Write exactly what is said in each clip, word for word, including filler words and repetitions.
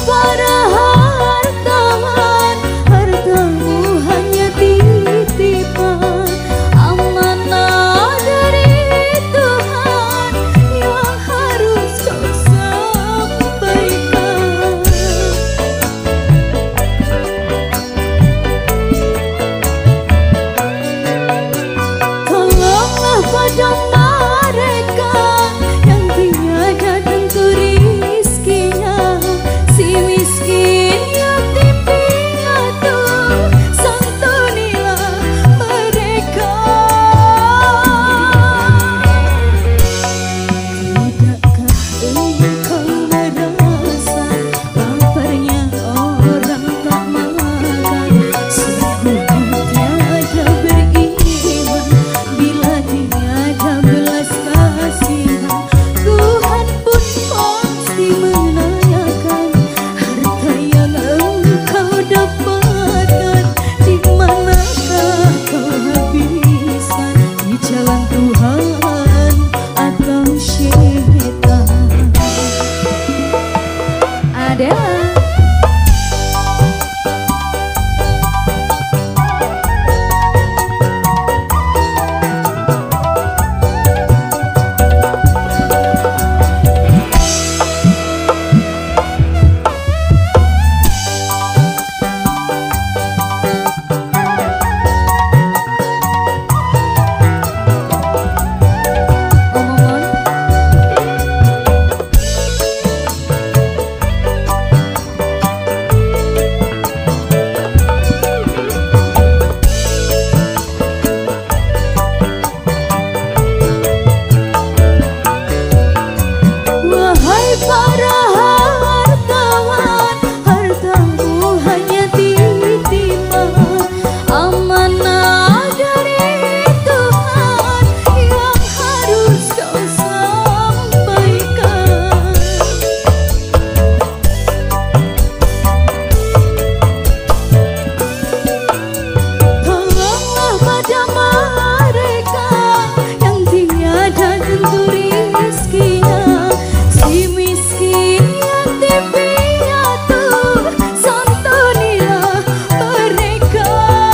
para hartawan, hartamu hanya titipan, amanah dari Tuhan yang harus kau sampaikan. Tolonglah pada mereka yang tiada tentu rizkinya, si miskin yatim piatu, santunilah mereka. Tidakkah engkau merasa laparnya orang tak makan? Sungguh tiada beriman bila tiada belas kasihan. Tuhan pun pasti menanyakan harta yang engkau dapatkan, di manakah kau habiskan, di jalan Tuhan atau syaitan. Ada wahai para hartawan, hartamu hanya titipan, amanah dari Tuhan yang harus kau sampaikan. Tolonglah pada mereka yang tiada tentu rizkinya, si miskin yatim piatu, santunilah mereka.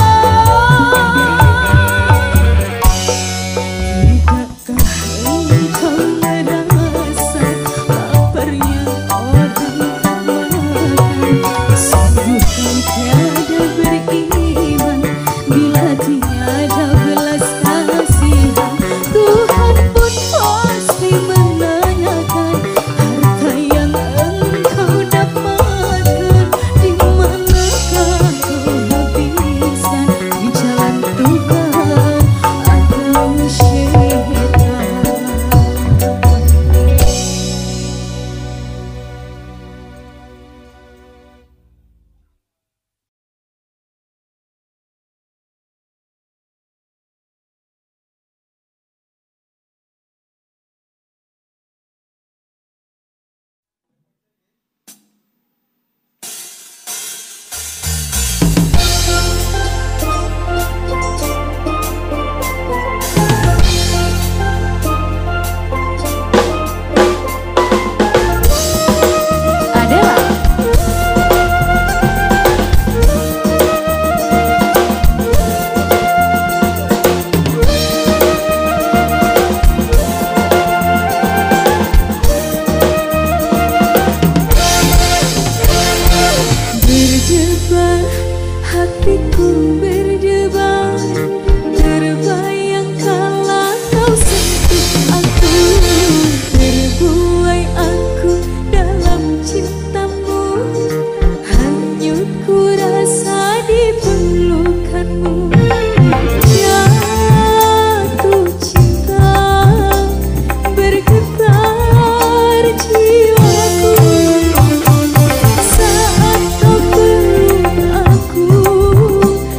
Tidakkah engkau merasa laparnya orang tak makan? Sungguh kau tiada beriman bila tiada belas kasihan. Tuhan pun pasti menanyakan harta yang engkau dapatkan, di manakah kau habiskan, di jalan Tuhan atau syaitan. Berdebar hatiku, berdebar, terbayang kala kau sentuh aku, terbuai aku dalam cintamu, hanyut ku rasa di pelukanmu. Jatuh cinta bergetar jiwaku saat kau peluk aku.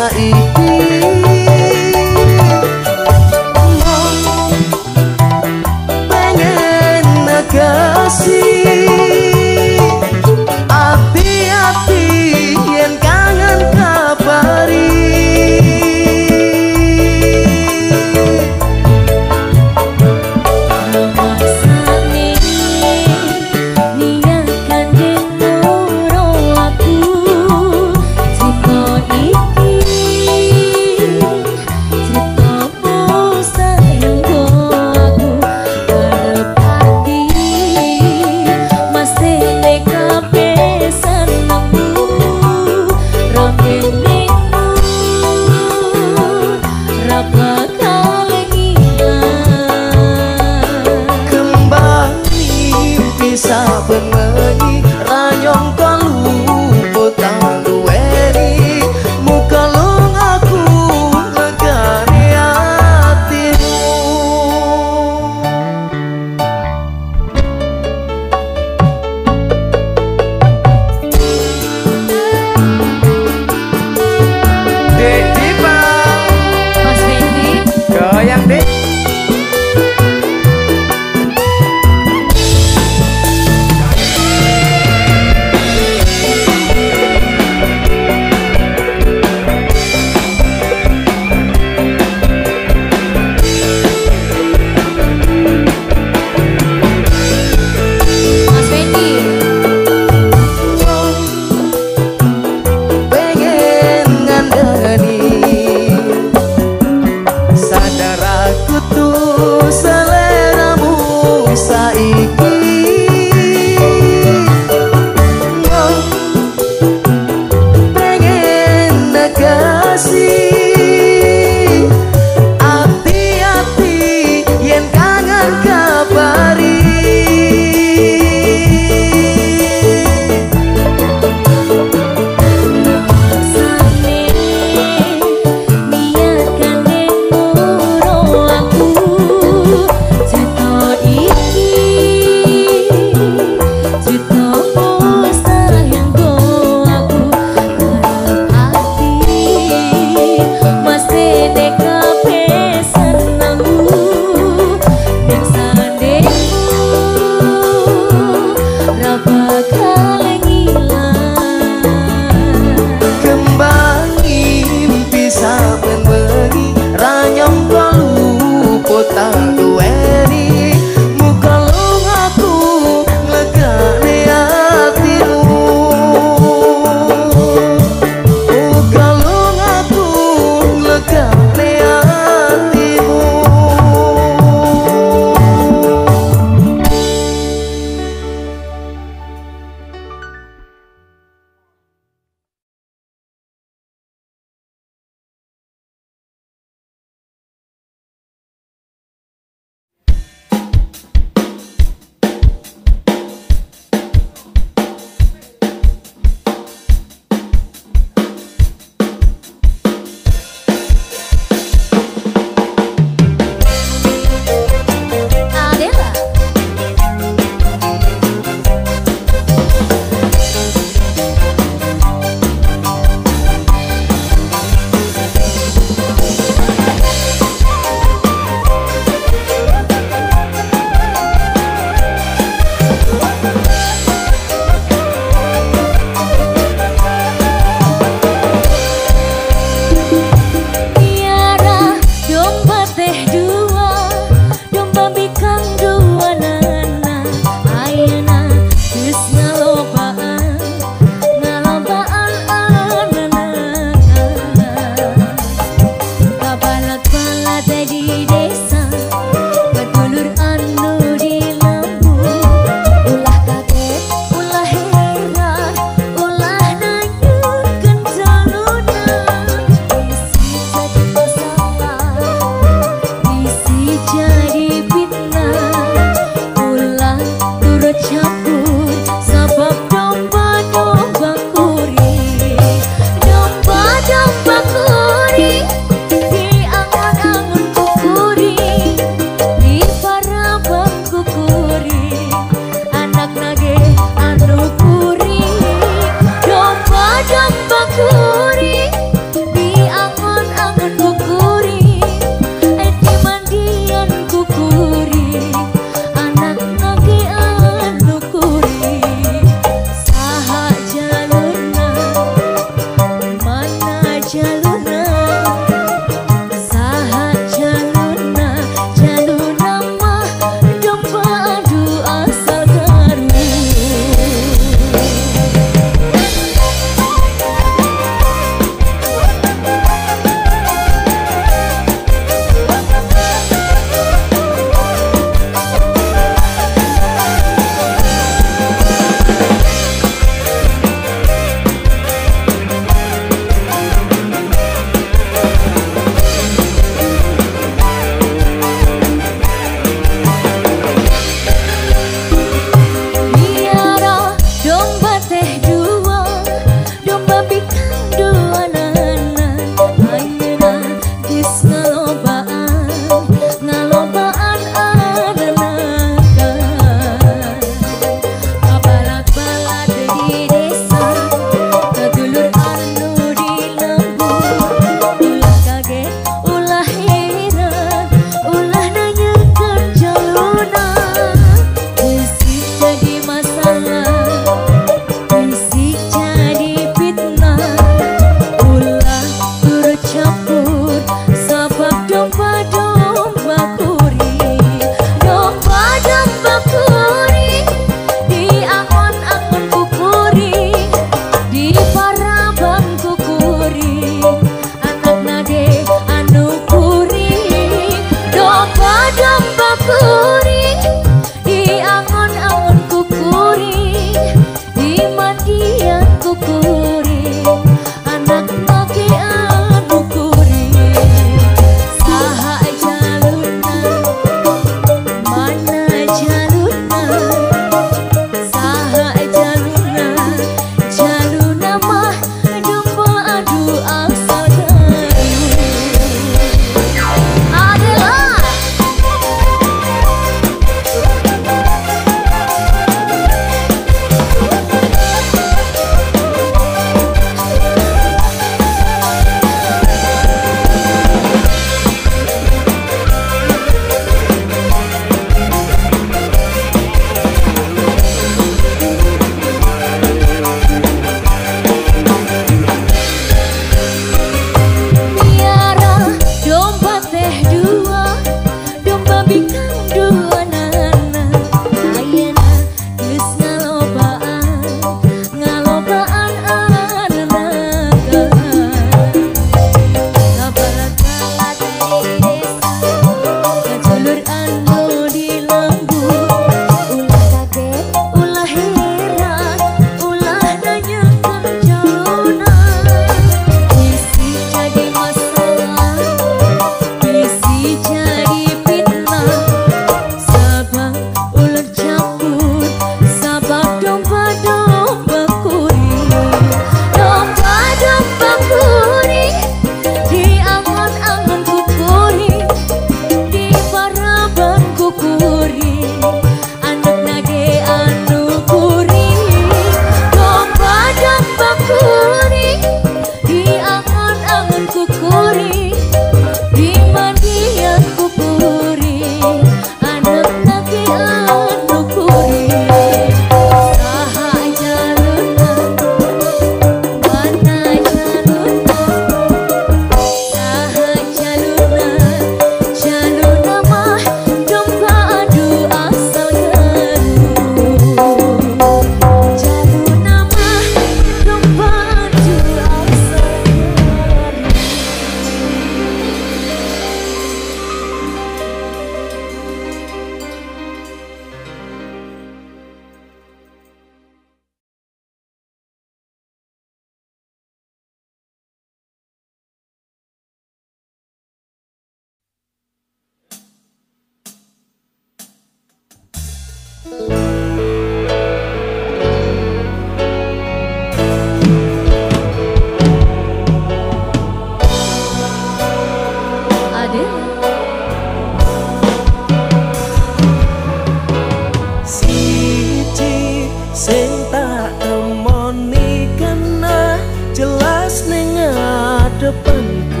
ngarepanku.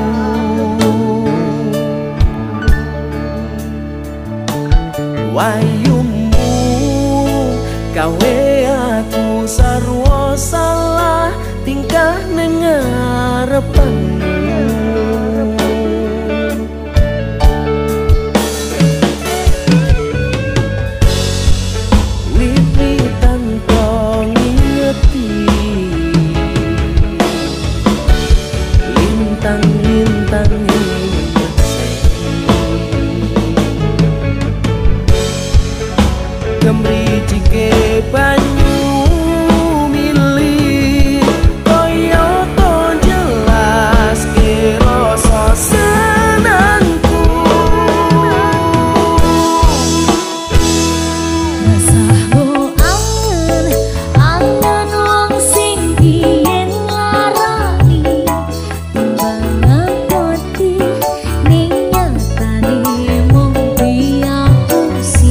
Wayumu gawe aku sarwa salah tingkah nang ngarepanmu. Wiwitan kok ngingeti lintang-lintang gemriji ke banyu milih koyo to jelas ke rasa senangku. Rasahmu angen angen wong sing biyen nglarani timbang ngapoti ning nyatane mung diapusi.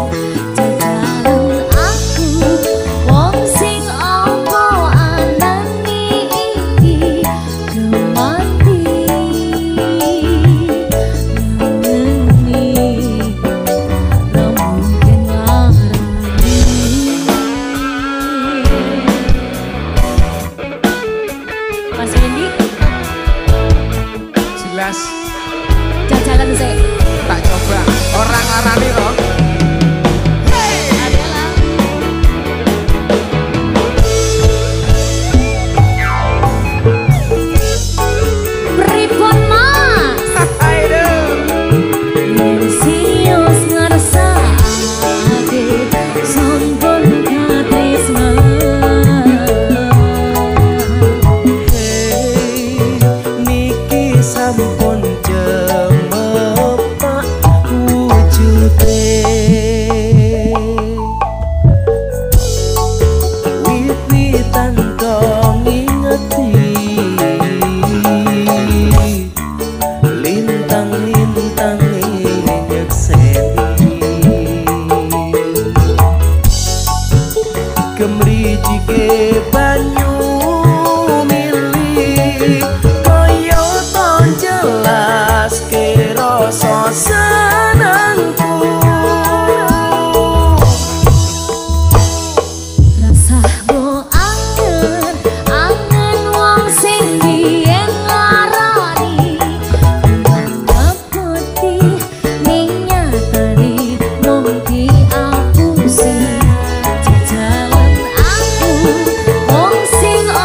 Mas Hendy jelas jajalan sih tak coba orang arani loh. Pripun mas serius ngrasake sampun katresnan. Sampun jemepak wujude wiwitan kok ngingeti lintang-lintang nyekseni gemriji ke banyu milih jelas ke rasa senangku. Rasahmu angen angen wong sing biyen nglarani timbang putih ning nyatane mung diapusi. Jajalan aku wong sing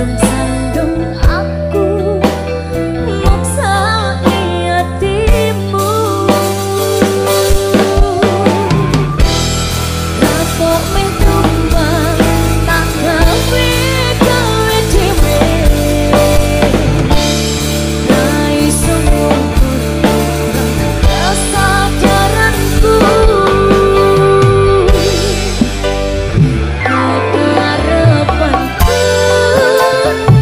Harapanku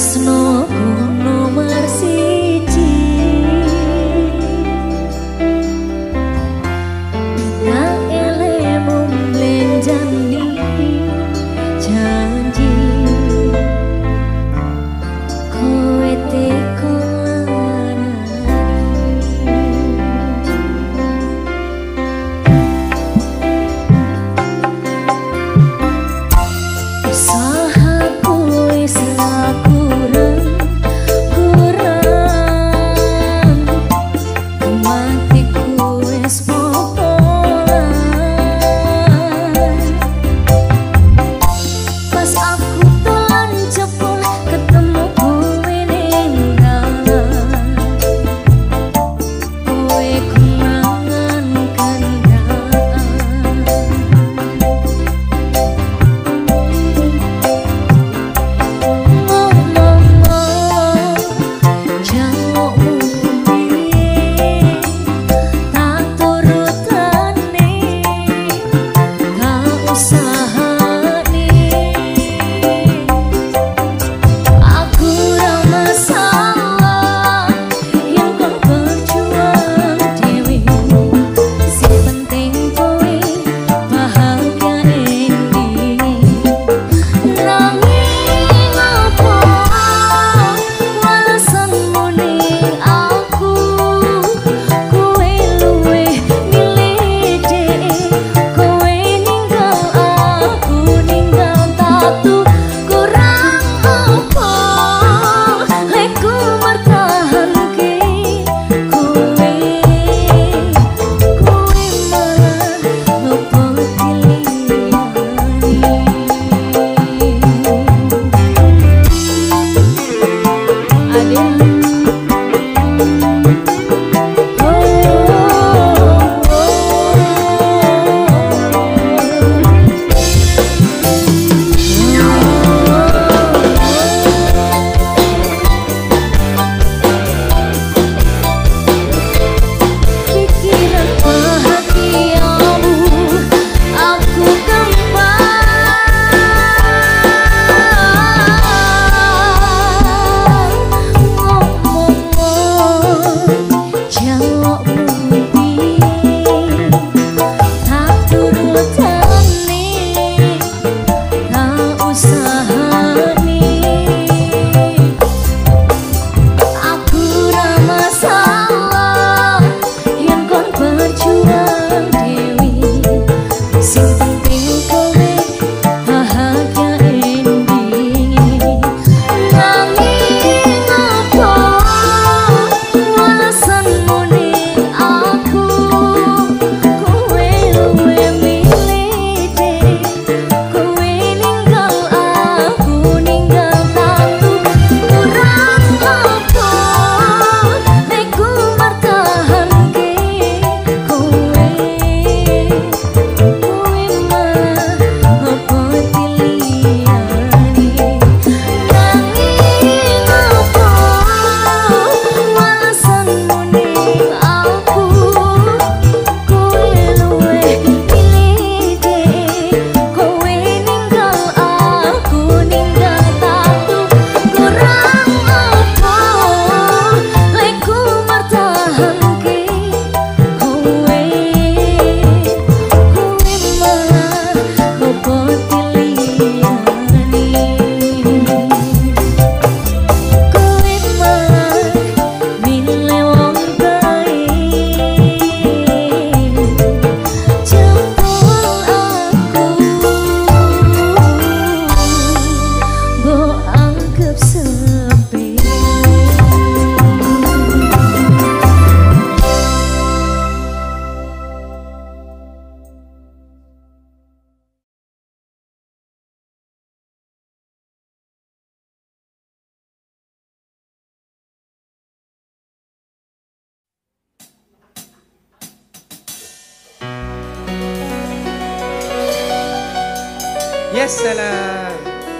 Yes, salam.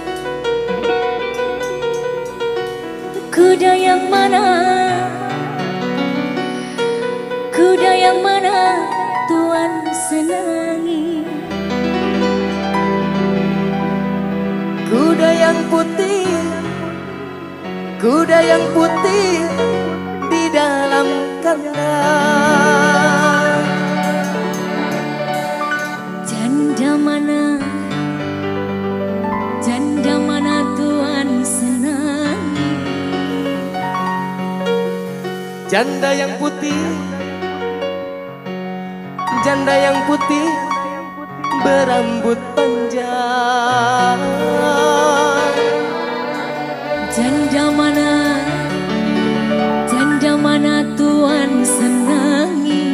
Kuda yang mana, kuda yang mana Tuhan senangi? Kuda yang putih Kuda yang putih di dalam kandang. Janda mana, janda mana Tuhan senangi? Janda yang putih, janda yang putih berambut panjang. Janda mana, janda mana Tuhan senangi?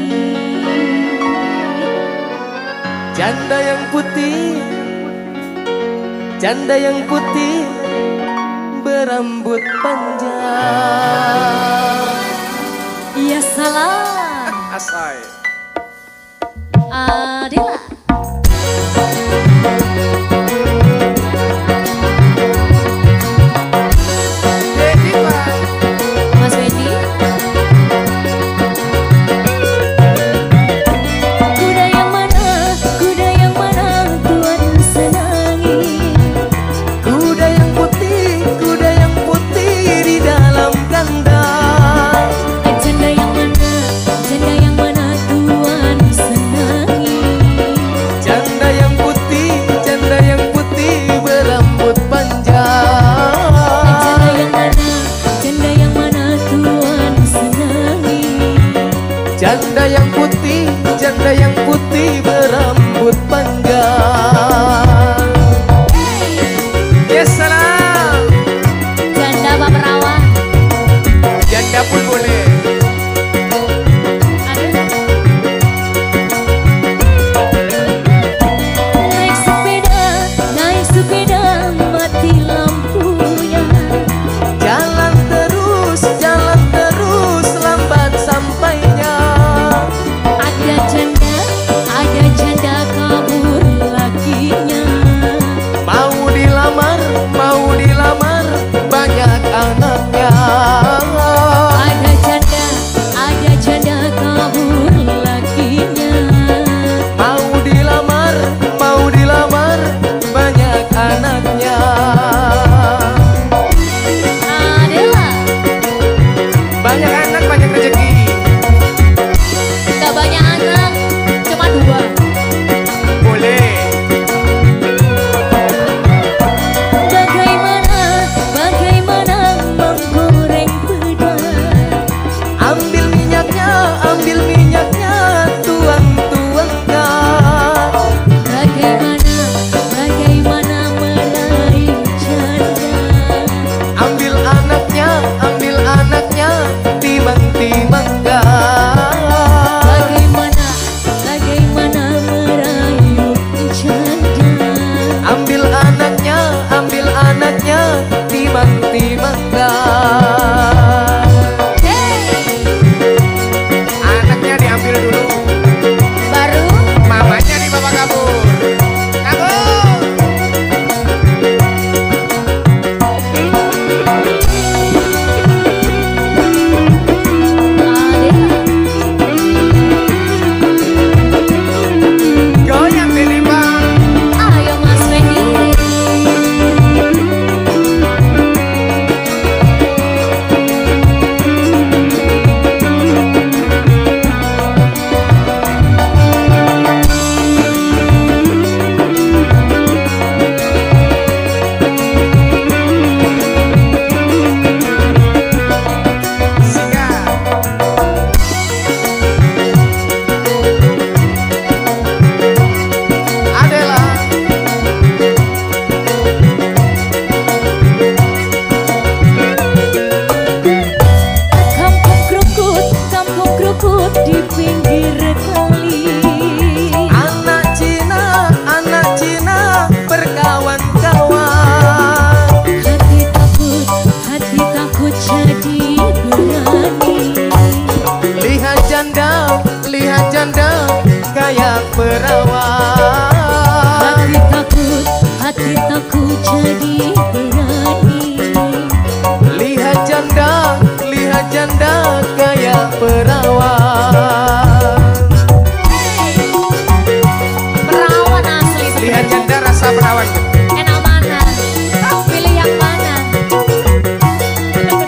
Janda yang putih, janda yang putih berambut panjang. Ya salah, Asai. Adela. Dedi Pak. Mas Wedi. Kuda yang mana, kuda yang mana Tuhan senangi? Kuda yang putih, kuda yang putih di dalam kandang. Janda yang mana, janda yang mana Tuhan senangi? Janda yang putih, janda yang putih berambut panjang. Janda yang mana, janda yang mana Tuhan senangi? Janda yang putih, janda yang putih berambut panjang. Yes, salam. Janda Pak Perawan. Janda pun boleh. Naik sepeda, naik sepeda mati lampunya. Jalan terus, jalan terus lambat sampainya. Ada janda, ada janda kabur lakinya. Mau dilamar, mau dilamar banyak anaknya. Ada janda, ada janda kabur lakinya. Mau dilamar, mau dilamar banyak anaknya. Adela, Banyak anak banyak rezeki. gak banyak anak, cuma dua. Boleh. Bagaimana, bagaimana menggoreng pedang? Ambil minyaknya, ambil minyaknya, tuang-tuangkan. Bagaimana, bagaimana meraih janda? Ambil anaknya, ambil anaknya, timang-timangkan. Bagaimana, bagaimana meraih janda? Ambil anaknya, ambil anaknya, timang-timangkan. Anaknya diambil dulu. Baru Mamanya dibawa kabur. Kabur. Adela, Goyang Dedi Pak. ayo Mas Wendy. Singa. Adalah Kampung Krukut, kampung Krukut di pinggir kali. anak Cina, anak Cina berkawan-kawan. Hati takut, hati takut jadi berani. Lihat janda, lihat janda kayak perawan. Hati takut, hati takut jadi berani. Lihat janda, lihat janda kayak perawan. Perawan asli. Lihat janda rasa perawan. Enak mana? Pilih yang mana?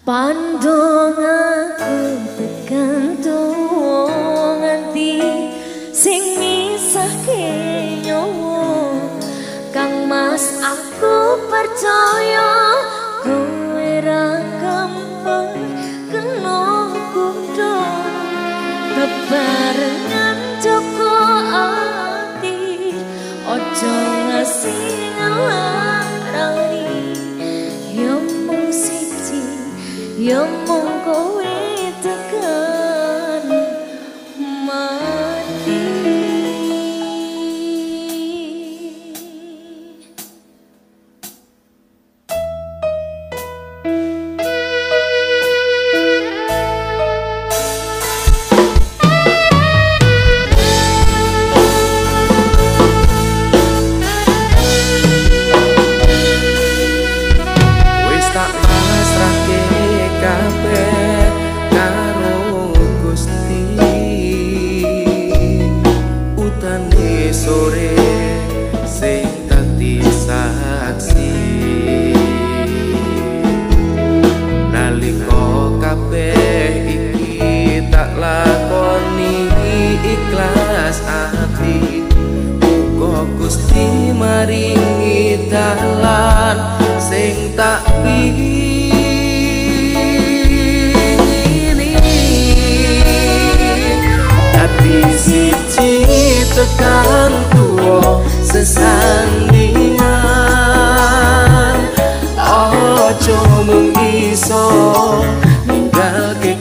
Pandong aku tergantung nganti sing misahke nyawa Kang Mas aku percaya kowe ra gampang kena kudu bebarengan joko ati ojo ngasih ngelarani ya mung siji ya mung kowe tekan mati. Sore sing dadi saksi nalika kabeh iki tak lakoni ikhlas ati uga Gusti maringi dalan sing tak pilih ati siji tekan tuwa sesandingan ojo mung iso ninggalke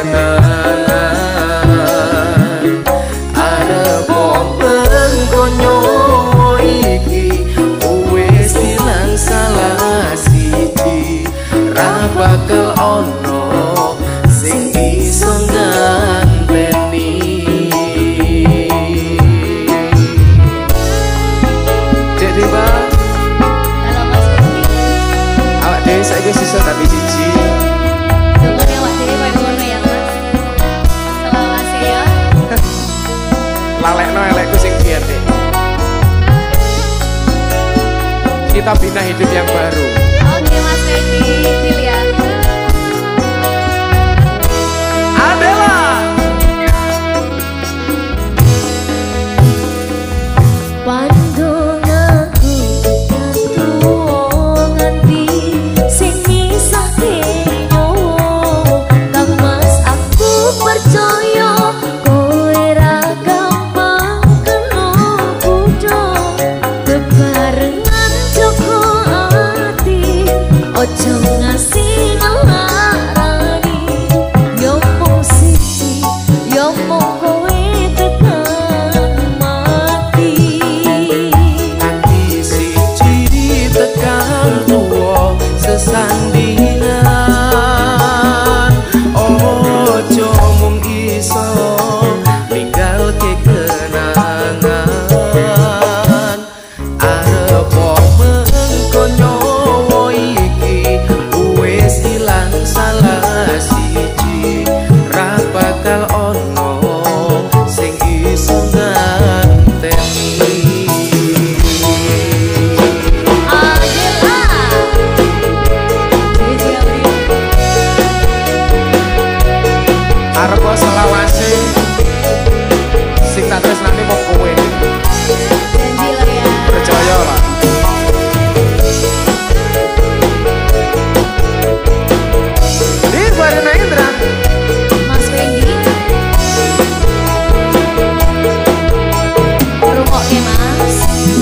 kenangan arep momen konyo iki wis ilang salah siji ra bakal ono sing iso nganteni. Saya sisa tapi cici. Tunggu ya wak dewe koyo ngono ya Mas. Selawase ya. Lalekno elekku sing biyen nek. Kita bina hidup yang baru. Oke Mas Randy, deal ya. Adela. Pandong aku tergantung nganti sing misahke nyawa Kang Mas aku percaya kowe ra gampang kena kudu bebarengan joko ati ojo ngasih ngelarani yo mung siji yo mung kowe tekan mati. Ati siji tekan tuwa sesandingan ojo mung iso ninggalke kenangan arep momen konyo iki wis ilang salah siji ra bakal ono sing iso nganteni. Arep selawase sing tak tresnani mung kowe. Janji lo ya. Percaya lah. Nirwana Indra. Mas Randy rumokke Mas.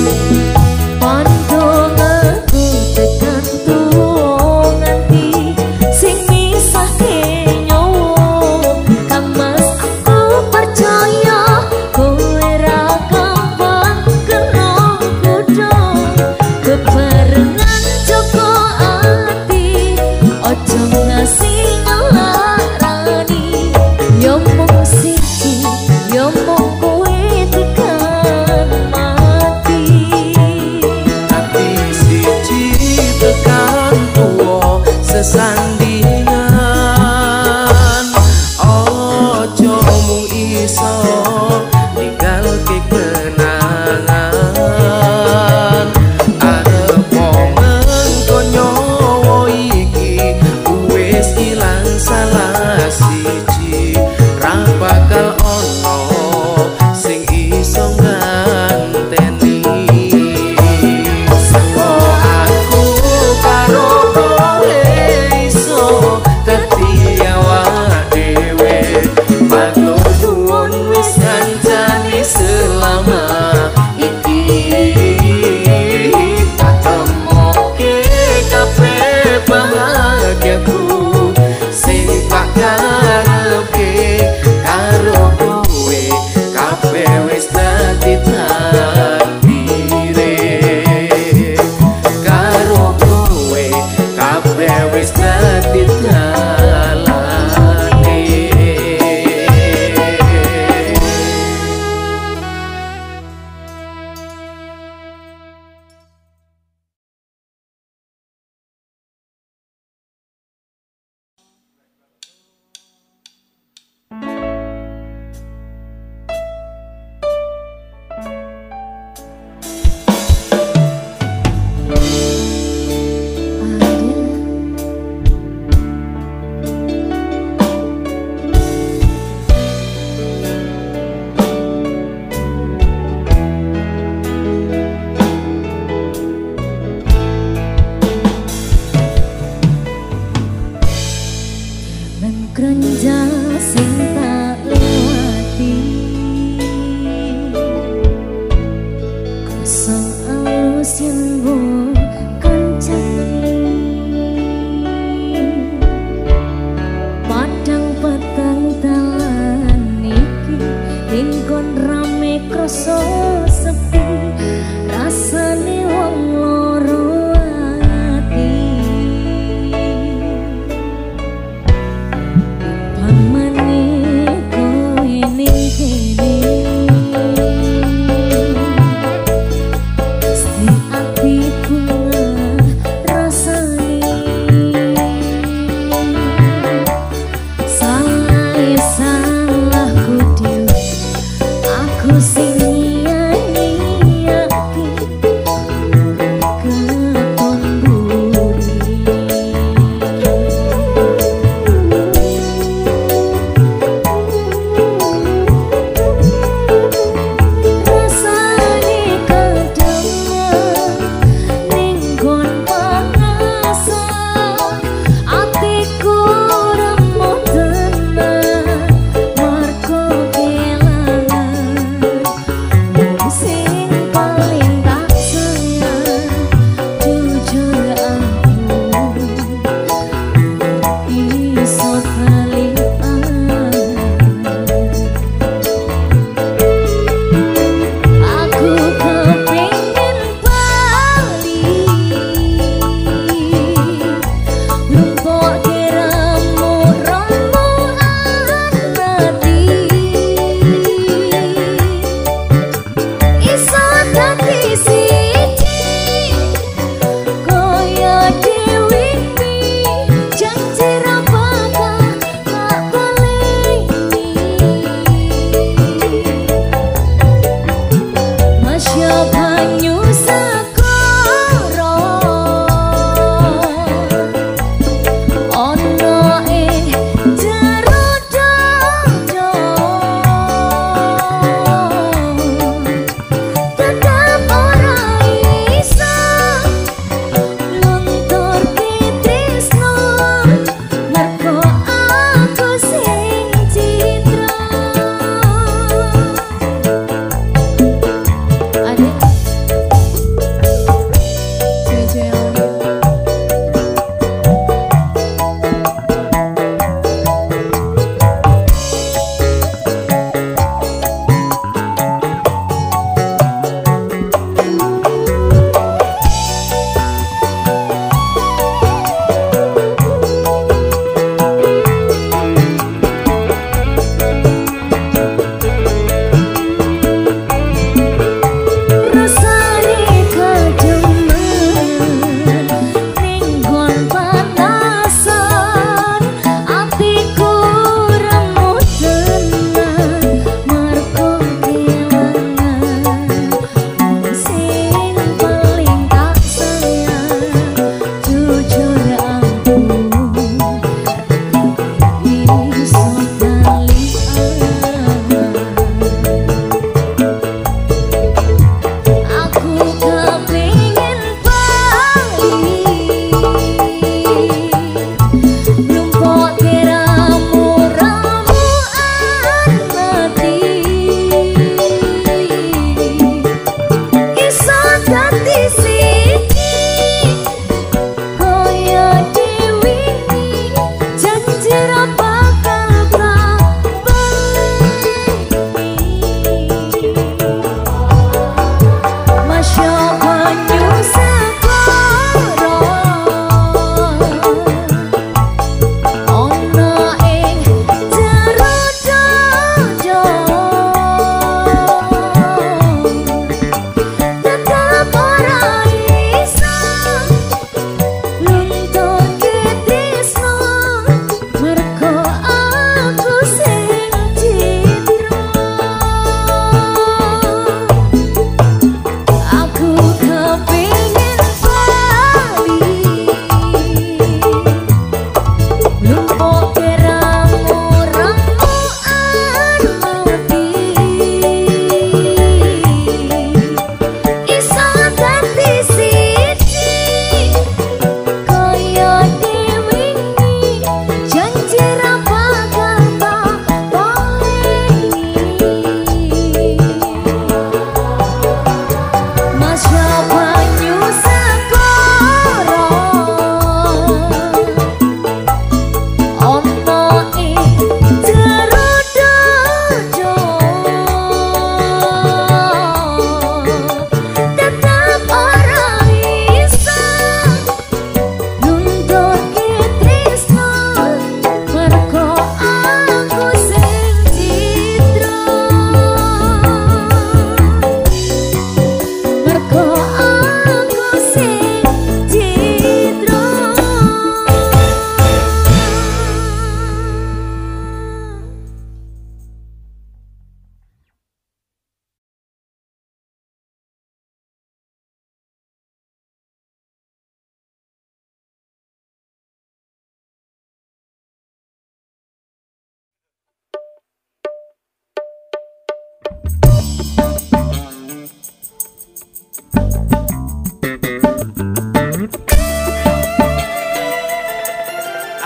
Pandong aku tergantung nganti sing misahke nyawa Kang Mas aku percaya kowe ra gampang kena kudu bebarengan joko ati ojo ngasih ngelarani yo mung siji yo mung kowe tekan mati. Ati siji tekan tuwa sesandingan ojo mung iso ninggalke kenangan arep momen konyo iki wis salah siji ra bakal ono sing iso nganteni saka aku karo kowe iso dadi awak dhewe matur nuwun wis kancani selama iki patemoke kabeh bahagiaku sing tak karepe karo kowe kabeh wis dadi takdire karo kowe kabeh wis dadi dalane. Grenja sing tak lewati kosong alus yen mbok kancani padang petang dalan iki lingkon rame krasa sepi rasane wong loro ati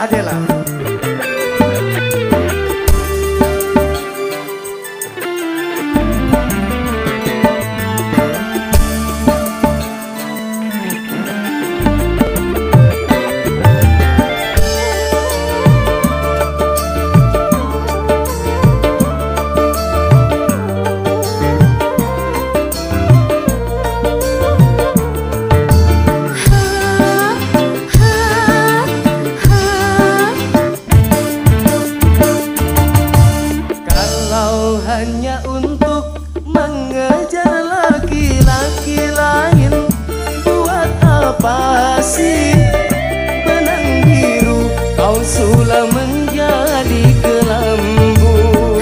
Adela. Hanya untuk mengejar laki-laki lain, buat apa sih benang biru kau sudah menjadi kelambu.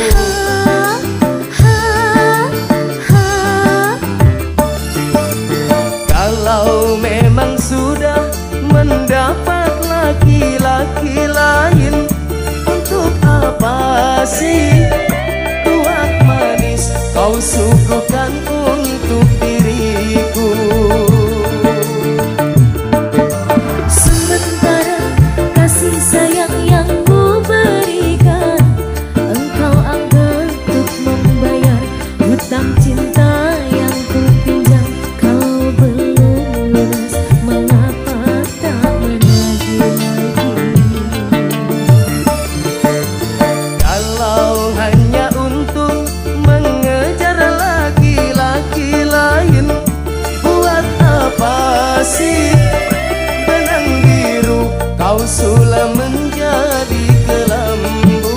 Kalau memang sudah mendapat laki-laki lain, untuk apa sih kau suguhkan untuk diriku? Sementara kasih sayang yang ku berikan, engkau anggap untuk membayar hutang cinta yang ku pinjam. Kau belum lunas, mengapa tak menagih lagi? Kalau hanya untuk laki-laki lain, buat apa sih benang biru kau sudah menjadi kelambu?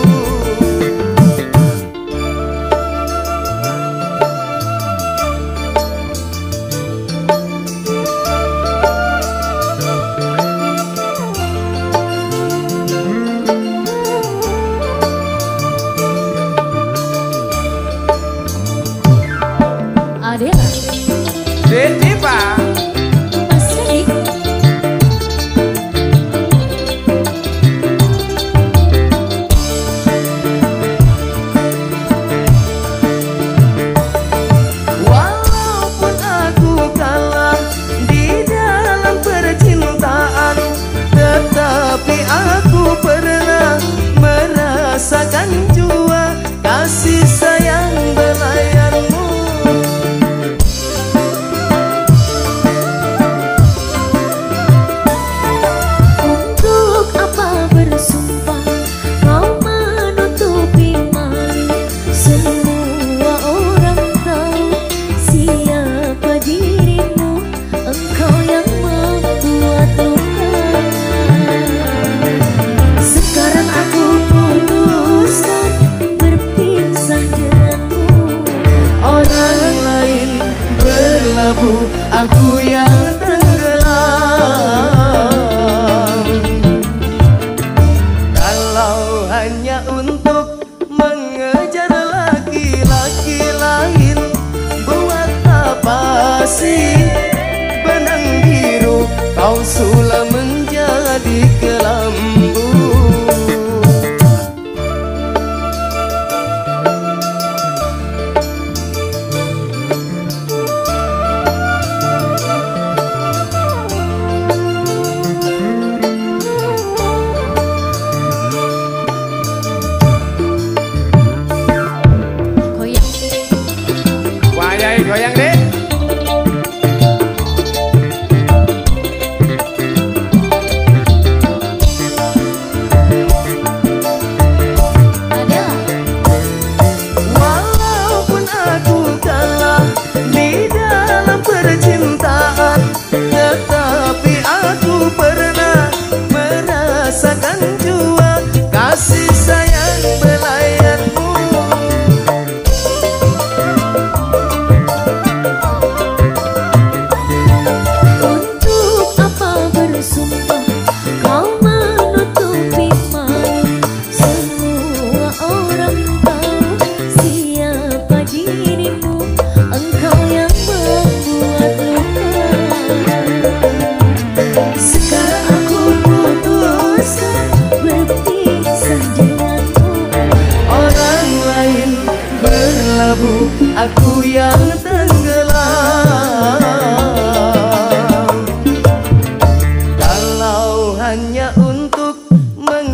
Adela, Detipa. Mas Redi. Walaupun aku kalah di dalam percintaan, tetapi aku pernah merasakan jua kasih sayang belayanmu. Aku yang tenggelam. Kalau hanya untuk mengejar laki-laki lain, buat apa sih benang biru kau sudah menjadi kelambu? Goyang deh. Walaupun aku kalah di dalam percintaan, tetapi aku pernah merasakan jua kasih sayang belayanmu. Aku yang tenggelam. Kalau hanya untuk meng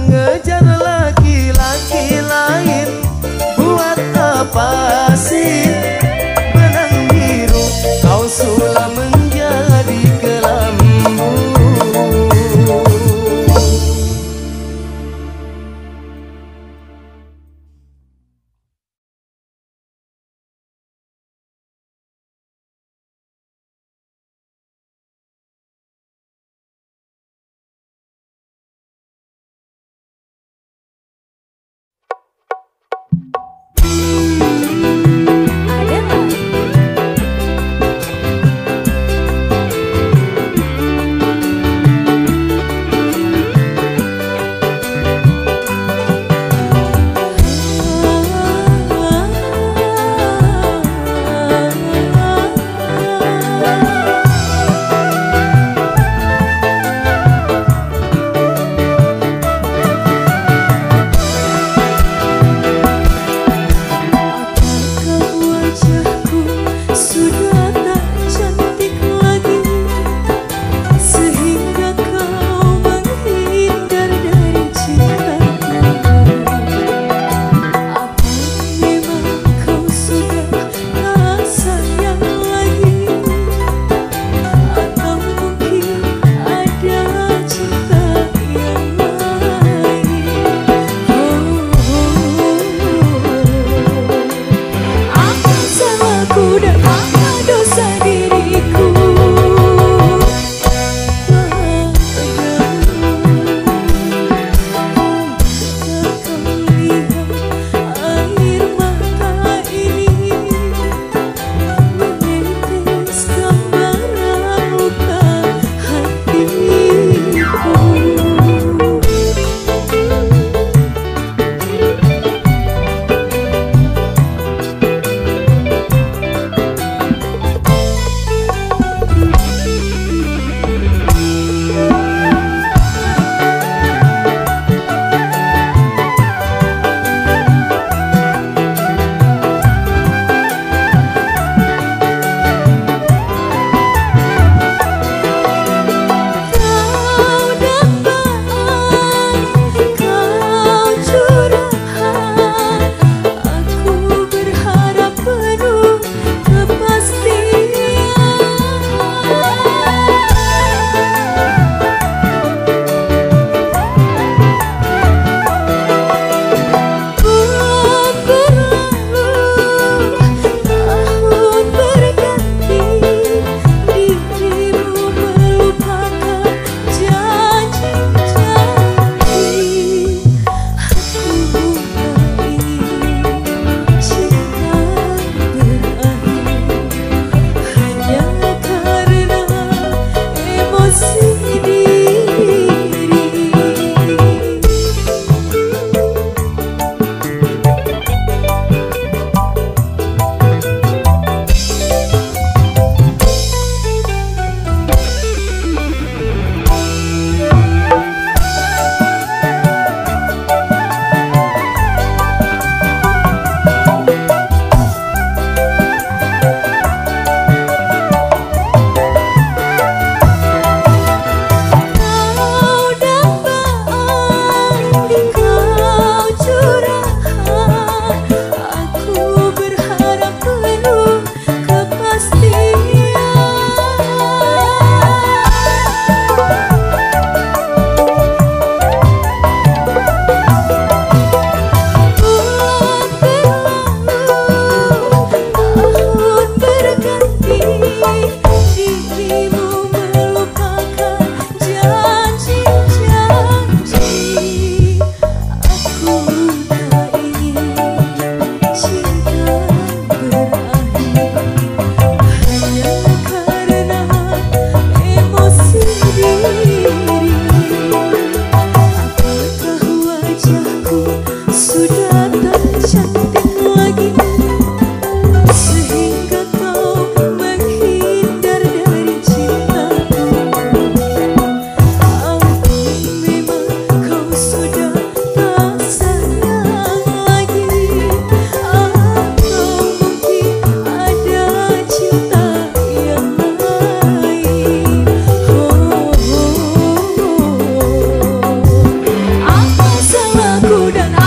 dan